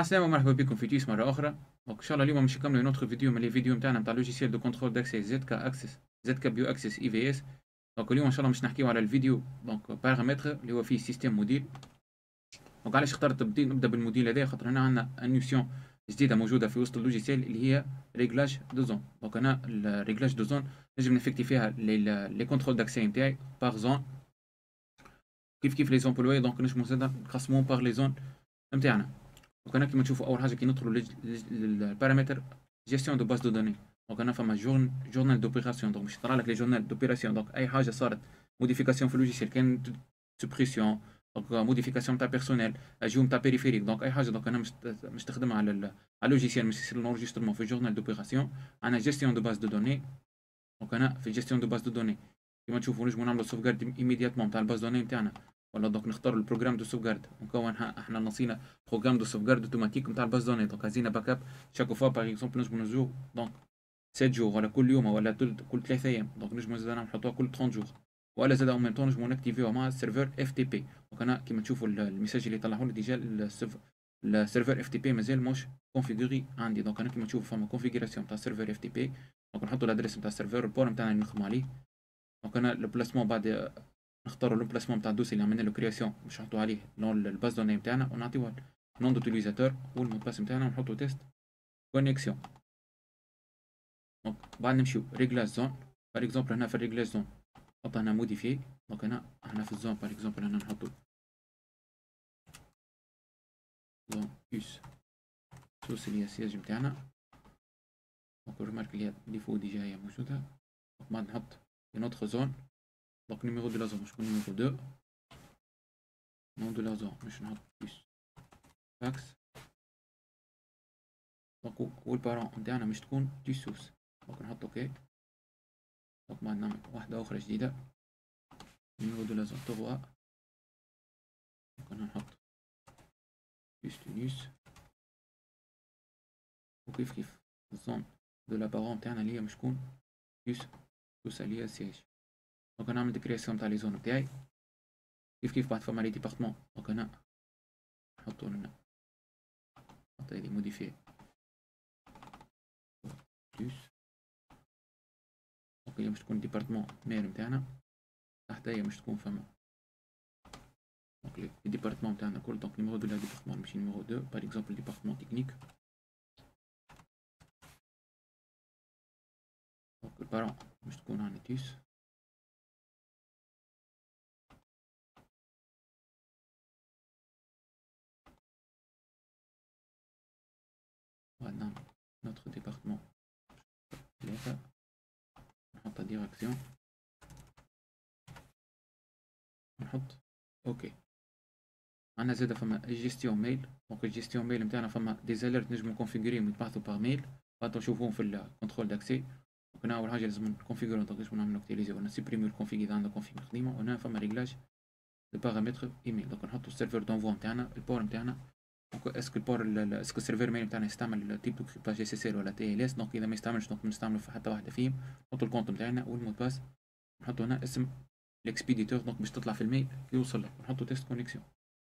السلامة ومرحبا بكم في تيس مرة أخرى. دونك إن شاء الله اليوم باش نكملو نوتخ فيديو من لي فيديو نتاعنا نتاع لوجيسيال دو كونترول داكسي زد كا بيو اكسس اي في اس. دونك اليوم إن شاء الله باش نحكيو على الفيديو دونك بارامتر اللي هو فيه سيستيم موديل. دونك علاش اخترت نبدا بالموديل هذا خاطر هنا عندنا نوسيون جديدة موجودة في وسط اللوجيسيال اللي هي ريغلاج دو زون. دونك أنا الريغلاج دو زون نجم نفكتي فيها لي كونترول داكسي نتاعي باغ زون كيف لي زومبلوي. دونك نجمو زادا نقسموهم باغ لي زون نتاعنا. دونك انا كيما تشوفوا اول حاجه كي ندخلوا للبارامتر جيستيون دو باز دو دوني. دونك انا فما جورنال دوبيراسيون. دونك باش يطلع لك لي جورنال دوبيراسيون. دونك اي حاجه صارت موديفيكاسيون في اللوجيسيال كان سوبريسيون دونك موديفيكاسيون تاع بيرسونيل اجيوم تاع بيريفيريك. دونك اي حاجه دونك انا مش تخدمها على اللوجيسيال مش يصير لونجسترمون في جورنال دوبيراسيون. عندنا جيستيون دو باز دو دوني. دونك انا في جيستيون دو باز دو دوني كيما تشوفوا نجمو نعملو سوفغارد ايميدياتمون تاع الباز دوني نتاعنا. ولا دونك نختاروا البروغرام دو سوفغارد ونكون احنا نصينا بروغرام دو سوفغارد اوتوماتيك نتاع الباز دوني. دونك هزينا باك اب شاكو فوا باغ اكزومبل نجمو نزو دونك 7 جور ولا كل يوم ولا كل 3 ايام. دونك نجمو زاد نحطوها كل 30 جور ولا زاد اون ميم طون نجمو نكتيفيوها مع السيرفر اف تي بي. دونك انا كيما تشوفوا الميساج اللي طلعوا لي ديجا السيرفر اف تي بي مازال مش كونفيغوري عندي. دونك انا كيما تشوفوا فما كونفيغوراسيون تاع السيرفر اف تي بي. دونك نحطوا الادريس نتاع السيرفر البور نتاعنا اللي نخدموا عليه. دونك انا لو بلاسمون بعد نختاروا لو بلاسمون نتاع الدوسي اللي عملنا له كرياسيون باش نحطوا عليه نون الباز دوني نتاعنا ونعطيوه نون دوتيليزاتور والمود باس نتاعنا ونحطوا تيست كونيكسيون. دونك بعد نمشيو ريغلاج زون. بار اكزومبل هنا في الريغلاج زون نحط هنا موديفي. دونك هنا احنا في الزون بار اكزومبل هنا نحطوا زون بلس سوس اللي هي السياج نتاعنا. دونك الرمارك اللي هي ديفو ديجا هي موجوده. بعد نحط une autre zone. Donc numéro de la zone je prends numéro 2. Nom de la zone je نحط plus fax. دونك والبارون نتاعنا مش تكون تيسوس. دونك نحط اوكي. دونك بعد نعمل واحدة أخرى جديدة numéro de la zone تغوى. دونك أنا نحط plus تونس. وكيف الزون دو لا بارون نتاعنا اللي هي مش تكون plus توس اللي هي السياج. دونك أنا نعمل ديكرياسيون تاع لي زون نتاعي كيف بعد فما لي ديبارتمون. دونك أنا نحطو لنا نحط هادي موديفي بلس. دونك هي مش تكون ديبارتمون مير نتاعنا تحت هي مش تكون فما. دونك لي ديبارتمون نتاعنا كل. دونك نيميرو دو لا ديبارتمون ماشي نيميرو 2 باغ اكزومبل ديبارتمون تكنيك. دونك البارون مش تكون عندنا تيس. بعد نعمل نوتخ ديبارتمون 3 نحط ديريكسيون نحط اوكي. عندنا زاده فما جيستيون ميل. دونك الجيستيون ميل نتاعنا فما دي زاليرت نجمو كونفيغوريهم يتبعثوا باغ ميل بعد نشوفوهم في الكونترول داكسي. دونك هنا اول حاجه لازم نكونفيغورو. دونك لازم نعملو اكتيليزي ولا نسيبريميو الكونفيغ اذا عندنا كونفيغ قديمه. وهنا فما ريغلاج دو بارامتر ايميل. دونك نحطو السيرفر دونفوا نتاعنا البور نتاعنا. دونك اسكو البور اسكو السيرفر ميل نتاعنا يستعمل تيب دو كريبتاج اس اس ال ولا تي ال اس. دونك اذا ما يستعملش دونك نستعملو في حتى واحده فيهم. نحطو الكونت نتاعنا والمود باس نحطو هنا اسم الاكسبيديتور. دونك باش تطلع في الميل يوصل لك. نحطو تيست كونيكسيون.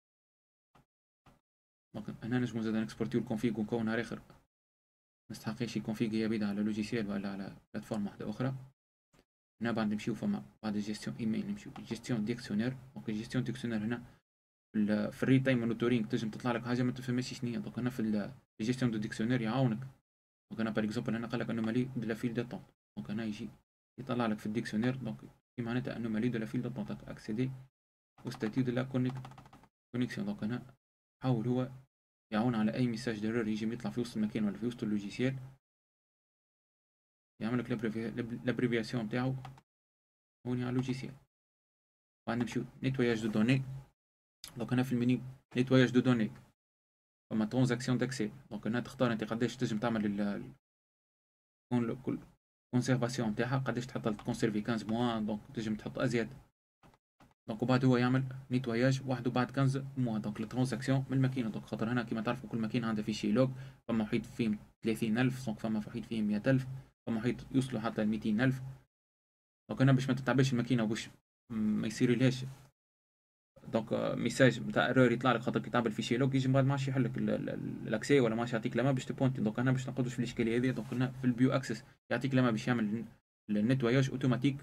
دونك هنا نجمو زادا نكسبورتيو الكونفيغ ونكون نهار اخر مستحقيش الكونفيغ هي بعيدة على لوجيسيال ولا على بلاتفورم واحدة أخرى. هنا بعد نمشيو فما بعد جيستيون ايميل نمشيو جيستيون ديكسيونير. دونك جيستيون ديكسيونير هنا في الري تايم مونيتورينغ تنجم تطلع لك حاجة ما تفهمش شنيا. دونك هنا في الجيستيون دو ديكسيونير يعاونك. دونك هنا باغ اكزومبل هنا قالك انومالي دو لا فيل دو طون. دونك هنا يجي يطلع لك في الديكسيونير. دونك كي معناتها انومالي دو لا فيل دو طون. دونك اكسيدي او ستاتيو دو لا كونيكسيون. دونك هنا حاول هو يعاون على اي ميساج ديرور يجي يطلع في وسط المكان ولا في وسط اللوجيسيال يعمل لك لابريفياسيون نتاعو هوني على اللوجيسيال. بعد نمشيو نيتواياج دو دوني. دونك هنا في المنيو نيتواياج دو دوني فما ترانزاكسيون داكسي. دونك هنا تختار انت قداش تنجم تعمل كل كونسيرفاسيون نتاعها قداش تحط تكونسيرفي 15 موا. دونك تنجم تحط ازيد. دونك وبعد هو يعمل نيتواياج وحده بعد 15 موا. دونك الترانزاكسيون من الماكينه. دونك خاطر هنا كيما تعرفوا كل ماكينه عندها فيشي لوج. فما وحيد فيهم 30000. دونك فما وحيد فيهم 100000. فما وحيد يوصلوا حتى 200000. دونك هنا باش ما تتعبش الماكينه وباش ما يصيرلهاش دونك ميساج نتاع ايرور يطلع لك خاطر كي تعمل فيشي لوك يجي من بعد ما عادش يحل لك الاكسي ولا ما عادش يعطيك لما باش تبونتي. دونك انا باش نقعدوش في الاشكاليه هذه. دونك هنا في البيو اكسس يعطيك لما باش يعمل النتواياج اوتوماتيك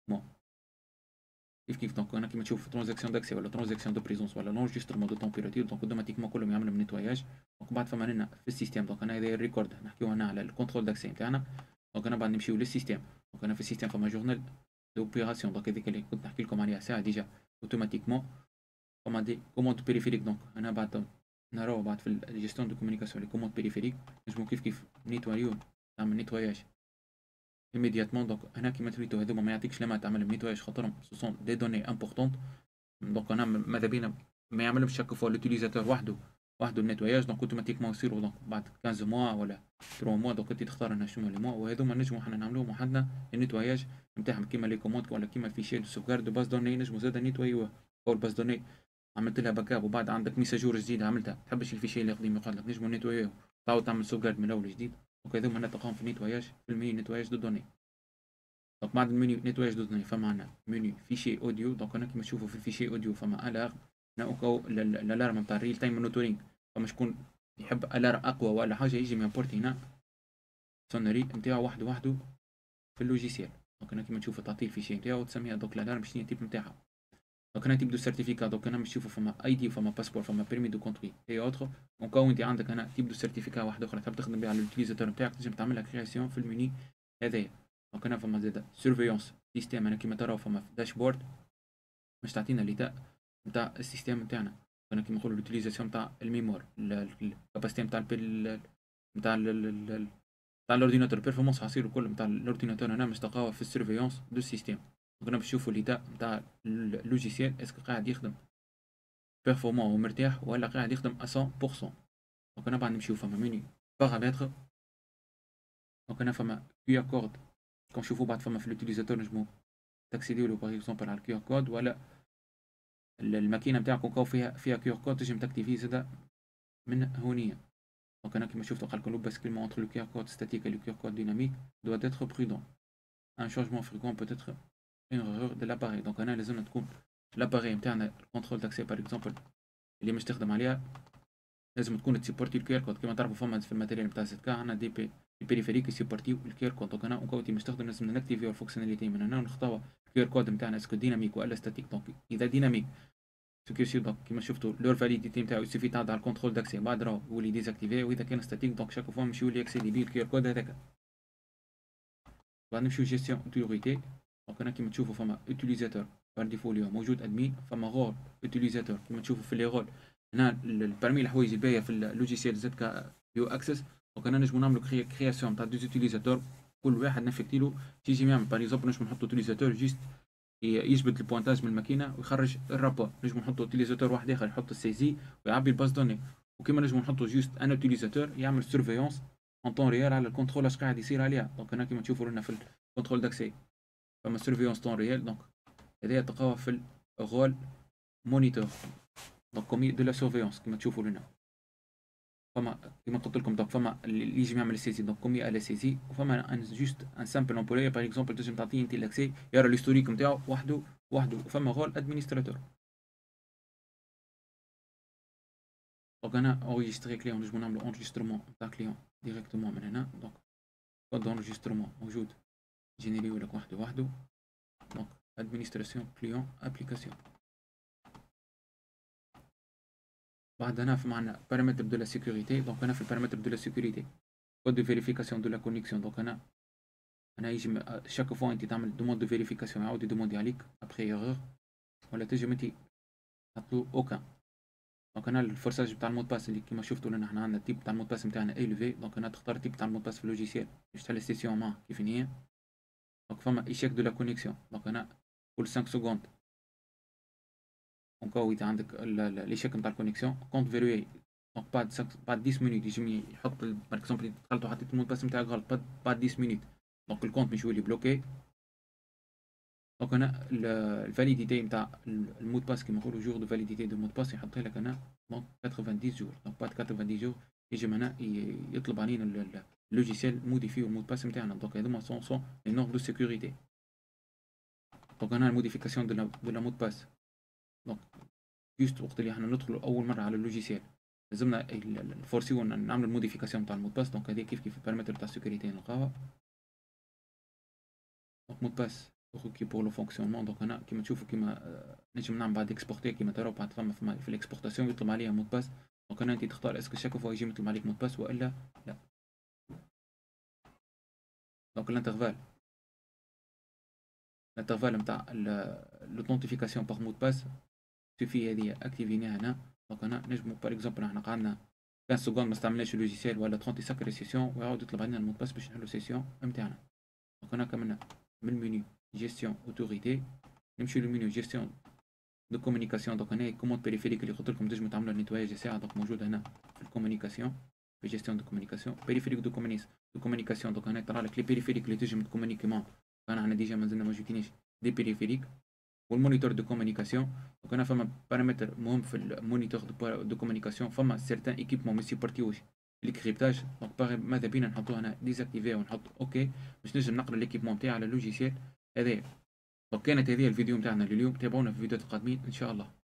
كيف دونك انا كيما تشوف ترانزاكسيون داكسي ولا ترانزاكسيون دو بريزونس ولا لونجسترمون دو تمبيراتور دونك اوتوماتيكمون كلهم يعملوا نيتواياج. دونك بعد فما لنا في السيستم دونك انا هذا الريكورد نحكيو هنا على الكونترول داكسي نتاعنا. دونك انا بعد نمشيو للسيستم. دونك انا في السيستم فما جورنال دوبيراسيون دونك هذيك اللي كنت نحكي لكم عليها ساعه ديجا اوتوماتيكمون فما دي كوموند بيريفيريك. دونك انا بعد نراو بعد في الجيستيون دو كومونيكاسيون لي كوموند بيريفيريك نجمو كيف نيتوايو نعمل نيتواياج immédiatement. دونك هنا كيما تريدو هذوما ما يعطيكش لما تعمل نيتواياج خاطرهم سو سون دي دوني امبورطونت. دونك انا ماذا بينا ما يعملهمش شاك فوا لوتيليزاتور وحده النتواياج. دونك اوتوماتيكمون يصيروا دونك بعد 15 موا ولا 3 موا. دونك انت تختار لنا شنو لي موا وهذوما نجمو حنا نعملوهم وحدنا النتواياج نتاعهم كيما لي كوموند ولا كيما الفيشي دو سوفغارد دو باز دوني نجمو زادا نيتوايوه. او الباز دوني عملت لها باك اب وبعد عندك ميساجور جديده عملتها تحبش الفيشي اللي قديم يقعد لك نجمو نيتوايوه تعاود تعمل سوفغارد من الاول جديد. دونك هذوما نتقاهم في النيتواياج في الميني نيتواياج دو دوني. دونك بعد المنيو نيتواياج دو دوني فما عندنا منيو فيشي اوديو. دونك انا كيما تشوفوا في الفيشي اوديو فما الارم ناوكو الالارم نتاع الريل تايم مونيتورينغ. فما شكون يحب الارم اقوى ولا حاجه يجي ميمبورتي هنا سونري نتاعو وحده في اللوجيسيال. دونك انا كيما تشوفوا تعطيه الفيشي نتاعو وتسميها دونك الالارم شنو التيب نتاعها. دونك انا تيب دو سيرتيفيكا. دونك انا باش تشوفوا فما اي دي وفما باسبور فما بيرمي دو كونتري اي اوتر. دونك انت عندك انا تيب دو سيرتيفيكا واحده اخرى تحب تخدم بها على اليوتيليزاتور نتاعك تنجم تعملها كرياسيون في المنيو هذايا. دونك هنا فما زاده سيرفيونس سيستيم. انا كيما تراو فما في داشبورد باش تعطينا ليتا نتاع السيستيم نتاعنا. انا كيما نقولوا لوتيليزاسيون نتاع الميمور الكاباسيتي نتاع نتاع نتاع الاورديناتور بيرفورمانس حاصير الكل نتاع الاورديناتور هنا مستقاوه في السيرفيونس دو سيستيم. دونك انا باش نشوفوا ليتا نتاع اللوجيسيال اسكو قاعد يخدم بيرفورمون ومرتاح ولا قاعد يخدم 100%. دونك انا بعد نمشيو فما منيو بارامتر. دونك انا فما كيو ار كود كون نشوفوا بعد فما في اليوتيليزاتور نجمو تاكسيديو له باغ اكزومبل على الكيو ار كود ولا الماكينه نتاعكم كاو فيها كيو ار كود تنجم تاكتيفي زادا من هونية. دونك انا كيما شفتوا قال لكم لو باسكيلمون انتر لو كيو ار كود ستاتيك et le QR code dynamique doit être prudent. Un changement fréquent peut être une erreur de l'appareil. دونك انا لازم تكون الاباري نتاعنا الكونترول داكسي باغ اكزومبل اللي مستخدم عليها لازم تكون تسيبورتي الكيو ار كود. كيما تعرفوا فما في الماتيريال نتاع زد كا عندنا دي بيريفيريك يسيبورتيو الكيو ار كود. دونك انا وكاوتي مستخدم لازم نكتيفيو الفونكسيوناليتي من هنا ونختاروا الكيو ار كود نتاعنا اسكو ديناميك ولا ستاتيك. دونك اذا ديناميك سكيو دونك كيما شفتوا لور فاليديتي نتاعو يسوفي تعدى على الكونترول داكسي بعد راهو يولي ديزاكتيفي. واذا كان ستاتيك دونك شاك فوا نمشيو لي اكسيدي بيه الكيو ار كود هذاك. بعد نمشيو جيستيون اوتوريتي. دونك انا كيما تشوفوا فما اوتيليزاتور بار ديفو اليوم موجود ادمين. فما رول اوتيليزاتور كيما تشوفوا في لي رول هنا البارمي الحوايج الباهيه في اللوجيسيال زد كا بيو اكسس. دونك انا نجمو نعملو كرياسيون تاع دوز اوتيليزاتور كل واحد نفكتيلو تيجي يعمل باغ اكزومبل نجمو نحطو اوتيليزاتور جيست يجبد البوانتاج من الماكينه ويخرج الرابور. نجمو نحطو اوتيليزاتور واحد اخر يحط السيزي ويعبي الباز دوني. وكيما نجمو نحطو جوست ان اوتيليزاتور يعمل سيرفيونس اون طون ريال على الكونترول اش قاعد يصير عليها. دونك هنا كيما تشوفوا لنا في الكونترول داكسي فما سيرفيونس طون ريال. دونك هذايا تلقاوها في الرول مونيتور. دونك كومي دو لا سيرفيونس كيما تشوفوا لنا فما كيما قلت لكم. دونك فما اللي يجي يعمل السيزي دونك كومي على سيزي. وفما جوست ان سامبل امبلوي باغ اكزومبل تنجم تعطيه انت لاكسي يرى الهيستوريك نتاعو وحده. وفما رول ادمينستراتور. دونك انا اونجستري كليون نجمو نعملو اونجسترمون نتاع كليون ديريكتومون من هنا. دونك كود دونجسترمون موجود جينيريو لك وحده. دونك ادمينستراسيون كليون ابليكاسيون. بعد هنا في معنا بارامتر دو لا سيكوريتي. دونك انا في البارامتر دو لا سيكوريتي كود دو فيريفيكاسيون دو لا كونيكسيون. دونك انا يجي شاك فوا انت تعمل دوموند دو فيريفيكاسيون يعاود يدوموندي عليك ابخي ايرور ولا تنجم انت تحطلو اوكان. دونك انا الفورساج بتاع المود باس اللي كيما شفتوا لنا احنا عندنا التيب بتاع المود باس نتاعنا ايليفي. دونك انا تختار التيب بتاع المود باس في اللوجيسيال باش تحل السيسيون معاه كيف هي. دونك فما ايشيك دو لا كونيكسيون. دونك انا كل 5 سكوند دونك اذا عندك ليشيك نتاع الكونيكسيون كونت فيروي. دونك بعد 10 مينوت يجي يحط باغ اكزومبل دخلت وحطيت المود باس نتاعك غلط بعد 10 مينوت دونك الكونت مش يولي بلوكي. دونك هنا الفاليديتي نتاع المود باس كيما نقولوا جور دو فاليديتي دو مود باس يحطها لك هنا دونك 90 جور. دونك بعد 90 جور يجي هنا يطلب علينا اللوجيسيال موديفيو المود باس نتاعنا. دونك هذوما سون لي نورم دو سيكوريتي. دونك هنا الموديفيكاسيون دو لا مود باس. دونك جوست وقت اللي احنا ندخلوا اول مره على اللوجيسيال لازمنا الفورسيو نعملوا الموديفيكاسيون تاع المود باس. دونك هذه كيف البارامتر تاع السيكوريتي نلقاها. دونك مود باس كي بور لو فونكسيونمون. دونك انا كيما تشوفوا كيما نجم نعمل بعد اكسبورتي كيما تراو بعد فما في الاكسبورتاسيون يطلب عليها مود باس. دونك انا انت تختار اسكو شاك فوا يجي يطلب عليك مود باس والا لا. دونك الانترفال نتاع لوثنتيفيكاسيون باغ مود باس سوفي هذه اكتيفينيها هنا. دونك انا نجمو باغ اكزومبل احنا قعدنا 15 سكوند ما استعملناش اللوجيسيال ولا 30 سكر سيسيون ويعاود يطلب علينا المود باس باش نحلو سيسيون نتاعنا. دونك انا كملنا من المنيو جيستيون اوتوريتي نمشيو للمنيو جيستيون دو كومونيكاسيون. دونك هنا كوموند بيريفيريك اللي قلت لكم تنجمو تعملوا النيتواياج ساعه. دونك موجود هنا في الكومونيكاسيون في جيستيون دو كومونيكاسيون بيريفيريك دو كومونيكاسيون. دونك هنا طلع لك لي بيريفيريك اللي تنجم تكومونيكي معاهم. انا ديجا مازلنا ما جوتينيش دي بيريفيريك والمونيتور دو كومونيكاسيون. دونك انا فما بارامتر مهم في المونيتور دو كومونيكاسيون. فما سيرتان ايكيبمون ما يسيبورتيوش الكريبتاج. دونك ماذا بينا نحطوه هنا ديزاكتيفي ونحط اوكي باش نجم نقرا ليكيبمون تاعي على اللوجيسيال هذايا. دونك كانت هذه الفيديو نتاعنا لليوم. تابعونا في الفيديوهات القادمين ان شاء الله.